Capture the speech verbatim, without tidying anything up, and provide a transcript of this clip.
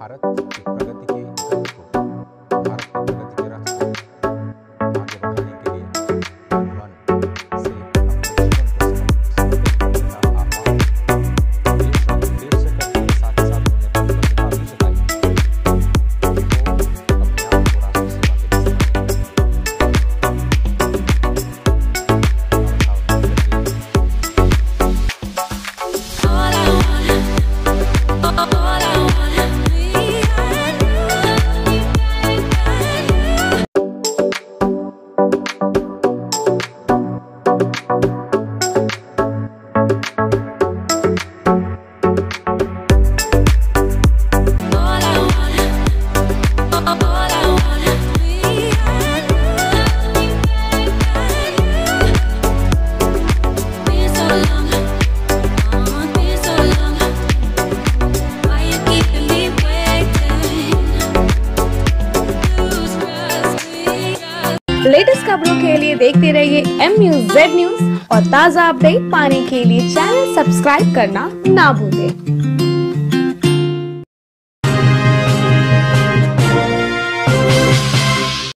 भारत की प्रगति के गति को, भारत की प्रगति के रास्ते आगे बढ़ाने के लिए तन मन से अपने जीवन को समर्पित करने का आह्वान देश और विदेश से करने के साथ ही साथ उन्होंने अपनी प्रतिभा भी जताई कि वो अपने आप को राष्ट्र सेवा के लिए लेटेस्ट खबरों के लिए देखते रहिए एम न्यूज़ जेड न्यूज़ और ताज़ा अपडेट पाने के लिए चैनल सब्सक्राइब करना ना भूलें।